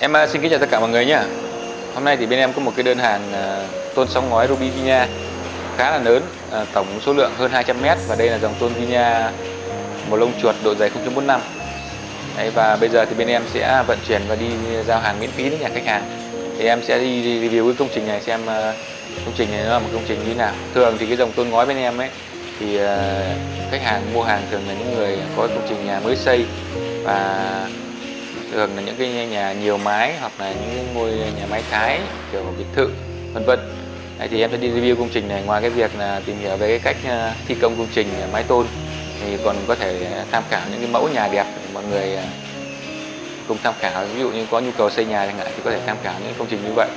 Xin kính chào tất cả mọi người nhé. Hôm nay thì bên em có một cái đơn hàng tôn sóng ngói Ruby Vina khá là lớn, tổng số lượng hơn 200m, và đây là dòng tôn Vina màu lông chuột độ dày 0.45. Đấy, và bây giờ thì bên em sẽ vận chuyển và đi giao hàng miễn phí đến nhà khách hàng. Thì em sẽ đi review cái công trình này xem công trình này nó là một công trình như thế nào. Thường thì cái dòng tôn ngói bên em ấy thì khách hàng mua hàng thường là những người có công trình nhà mới xây, và thường là những cái nhà nhiều mái hoặc là những ngôi nhà mái Thái kiểu biệt thự vân vân. Thì em sẽ đi review công trình này. Ngoài cái việc là tìm hiểu về cái cách thi công công trình mái tôn thì còn có thể tham khảo những cái mẫu nhà đẹp để mọi người cùng tham khảo. Ví dụ như có nhu cầu xây nhà chẳng hạn thì có thể tham khảo những công trình như vậy.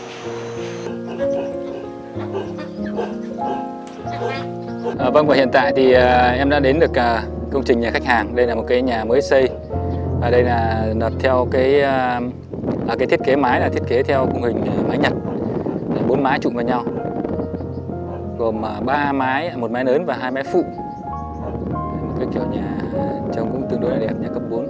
Vâng, và hiện tại thì em đã đến được công trình nhà khách hàng. Đây là một cái nhà mới xây. Đây là nợp theo cái thiết kế mái là thiết kế theo khung hình mái Nhật, 4 mái trụm vào nhau, gồm 3 mái, một mái lớn và 2 mái phụ. Một cái kiểu nhà trông cũng tương đối là đẹp, nhà cấp 4.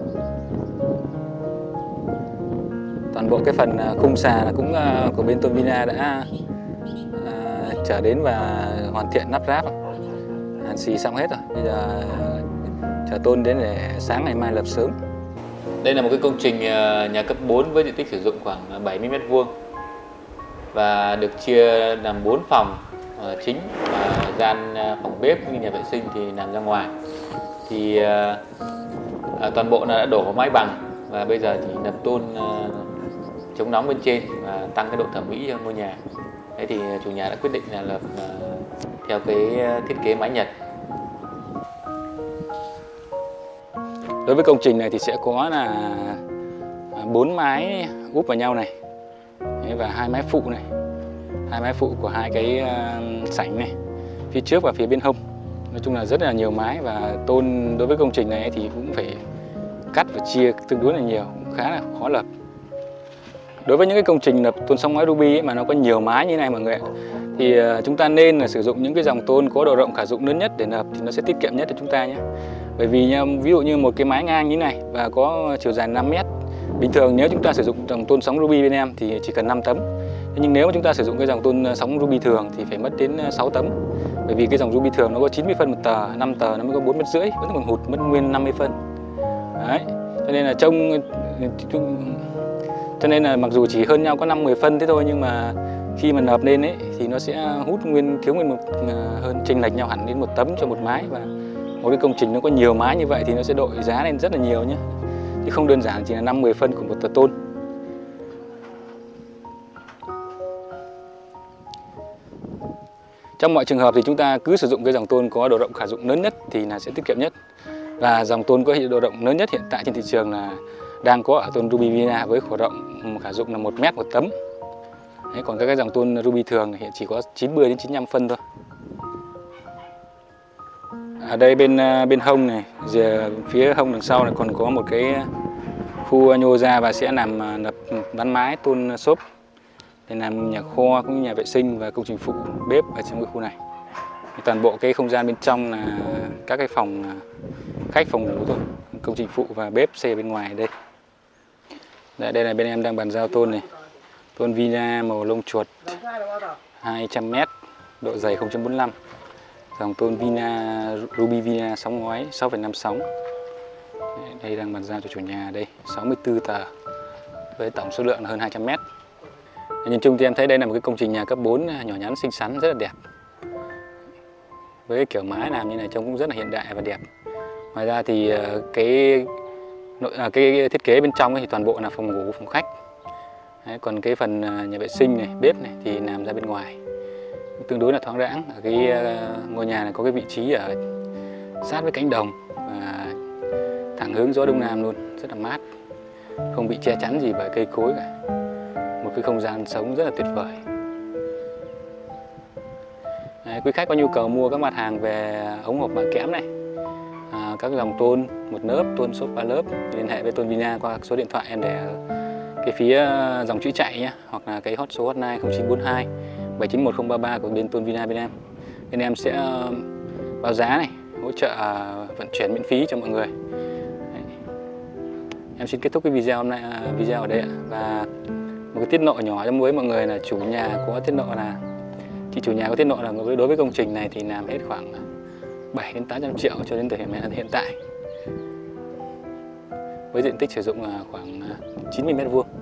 Toàn bộ cái phần khung xà là cũng của bên Tôn Vina đã trở đến và hoàn thiện lắp ráp, hàn xì xong hết rồi. Bây giờ chờ Tôn đến để sáng ngày mai lập sớm. Đây là một cái công trình nhà cấp 4 với diện tích sử dụng khoảng 70m2 và được chia làm 4 phòng chính, và gian phòng bếp như nhà vệ sinh thì nằm ra ngoài. Thì toàn bộ đã đổ mái bằng, và bây giờ thì nập tôn chống nóng bên trên và tăng cái độ thẩm mỹ cho ngôi nhà. Thế thì chủ nhà đã quyết định là lập theo cái thiết kế mái Nhật. Đối với công trình này thì sẽ có là 4 mái úp vào nhau này, và 2 mái phụ này, 2 mái phụ của 2 cái sảnh này, phía trước và phía bên hông. Nói chung là rất là nhiều mái, và tôn đối với công trình này thì cũng phải cắt và chia tương đối là nhiều, cũng khá là khó lập. Đối với những cái công trình lập tôn sóng ngói Ruby ấy, mà nó có nhiều mái như này mọi người ạ, thì chúng ta nên là sử dụng những cái dòng tôn có độ rộng khả dụng lớn nhất để nập, thì nó sẽ tiết kiệm nhất cho chúng ta nhé. Bởi vì nha, ví dụ như một cái mái ngang như này và có chiều dài 5m, bình thường nếu chúng ta sử dụng dòng tôn sóng Ruby bên em thì chỉ cần 5 tấm. Nhưng nếu mà chúng ta sử dụng cái dòng tôn sóng Ruby thường thì phải mất đến 6 tấm. Bởi vì cái dòng Ruby thường nó có 90 phân một tờ, 5 tờ nó mới có 4,5 m, vẫn còn hụt mất nguyên 50 phân. Đấy, cho nên là mặc dù chỉ hơn nhau có 5-10 phân thế thôi, nhưng mà khi mà nộp lên ấy thì nó sẽ hút thiếu nguyên một hơn, chênh lệch nhau hẳn đến 1 tấm cho một mái. Và một cái công trình nó có nhiều mái như vậy thì nó sẽ đội giá lên rất là nhiều nhé, chứ không đơn giản chỉ là 5-10 phân của một tờ tôn. Trong mọi trường hợp thì chúng ta cứ sử dụng cái dòng tôn có độ rộng khả dụng lớn nhất thì là sẽ tiết kiệm nhất. Và dòng tôn có độ rộng lớn nhất hiện tại trên thị trường là đang có ở tôn Ruby Vina với khổ rộng khả dụng là 1m một tấm. Đấy, còn các cái dòng tôn Ruby thường hiện chỉ có 90 đến 95 phân thôi. Ở đây bên hông này, phía hông đằng sau này còn có một cái khu nhô ra và sẽ làm nập ván mái tôn xốp để làm nhà kho cũng như nhà vệ sinh và công trình phụ bếp ở trong cái khu này. Toàn bộ cái không gian bên trong là các cái phòng khách, phòng ngủ thôi, công trình phụ và bếp xây bên ngoài đây. Đây là bên em đang bàn giao tôn này, tôn Vina màu lông chuột 200m, độ dày 0.45, dòng tôn Vina Ruby Vina sóng ngói 6,5 sóng. Đây đang bàn giao cho chủ nhà đây 64 tờ với tổng số lượng là hơn 200m. Nhìn chung thì em thấy đây là một cái công trình nhà cấp 4 nhỏ nhắn xinh xắn, rất là đẹp. Với cái kiểu mái làm như này trông cũng rất là hiện đại và đẹp. Ngoài ra thì cái thiết kế bên trong thì toàn bộ là phòng ngủ, phòng khách. Đấy, còn cái phần nhà vệ sinh này, bếp này thì làm ra bên ngoài, tương đối là thoáng đãng. Ở cái ngôi nhà này có cái vị trí ở sát với cánh đồng và thẳng hướng gió đông nam luôn, rất là mát, không bị che chắn gì bởi cây cối cả. Một cái không gian sống rất là tuyệt vời. Đấy, quý khách có nhu cầu mua các mặt hàng về ống hộp mạ kẽm này, các dòng tôn 1 lớp, tôn xốp 3 lớp, liên hệ với Tôn Vina qua số điện thoại em để cái phía dòng chữ chạy nhé, hoặc là cái số hotline 0942 791033 của bên Tôn Vina bên em. Bên em sẽ báo giá này, hỗ trợ vận chuyển miễn phí cho mọi người. Đấy. Em xin kết thúc cái video hôm nay, video ở đây ạ. Và một cái tiết lộ nhỏ với mọi người là chủ nhà có tiết lộ là chị chủ nhà có tiết lộ là đối với công trình này thì làm hết khoảng 7 đến 800 triệu cho đến thời điểm hiện tại, với diện tích sử dụng khoảng 90 m².